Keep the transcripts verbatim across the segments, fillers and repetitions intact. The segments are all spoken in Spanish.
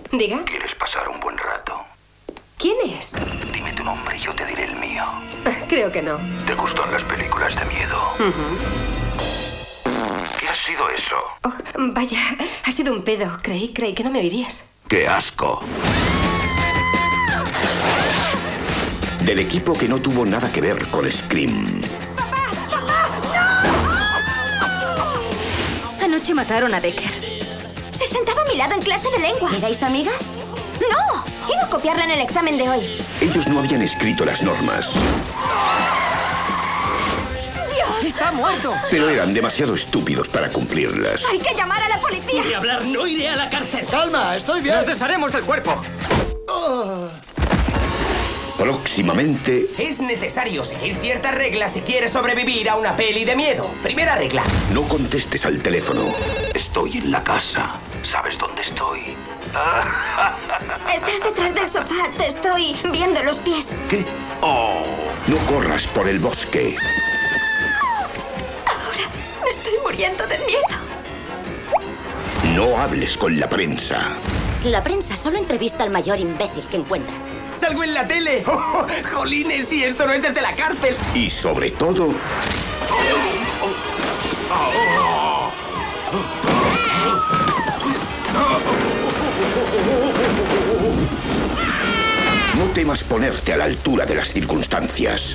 Diga. ¿Quieres pasar un buen rato? ¿Quién es? Dime tu nombre y yo te diré el mío. Creo que no. ¿Te gustan las películas de miedo? Uh-huh. ¿Qué ha sido eso? Oh, vaya, ha sido un pedo. Creí, creí que no me oirías. ¡Qué asco! Del equipo que no tuvo nada que ver con Scream. ¡Papá! ¡Papá! ¡No! Anoche mataron a Decker. Se sentaba a mi lado en clase de lengua. ¿Erais amigas? ¡No! Iba a copiarla en el examen de hoy. Ellos no habían escrito las normas. ¡Dios! ¡Está muerto! Pero eran demasiado estúpidos para cumplirlas. ¡Hay que llamar a la policía! Voy a hablar, no iré a la cárcel. Calma, estoy bien. Nos desharemos del cuerpo. Oh. Próximamente... Es necesario seguir ciertas reglas si quieres sobrevivir a una peli de miedo. Primera regla. No contestes al teléfono. Estoy en la casa. ¿Sabes dónde estoy? Estás detrás del sofá. Te estoy viendo los pies. ¿Qué? Oh, no corras por el bosque. Ahora me estoy muriendo de miedo. No hables con la prensa. La prensa solo entrevista al mayor imbécil que encuentra. ¡Salgo en la tele! ¡Oh, jolines! Y esto no es desde la cárcel. Y sobre todo... No temas ponerte a la altura de las circunstancias.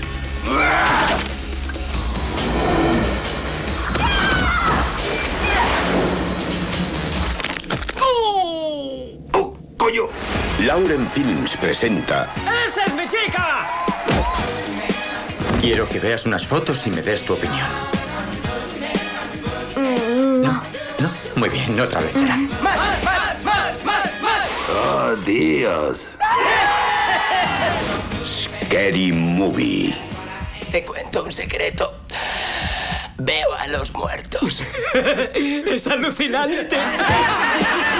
¡Oh, coño! Lauren Films presenta... ¡Esa es mi chica! Quiero que veas unas fotos y me des tu opinión. Mm, no. ¿No? ¿No? Muy bien, otra vez será. ¡Más, más, más, más, más! ¡Oh, Dios! Scary Movie. Te cuento un secreto. Veo a los muertos. ¡Es alucinante!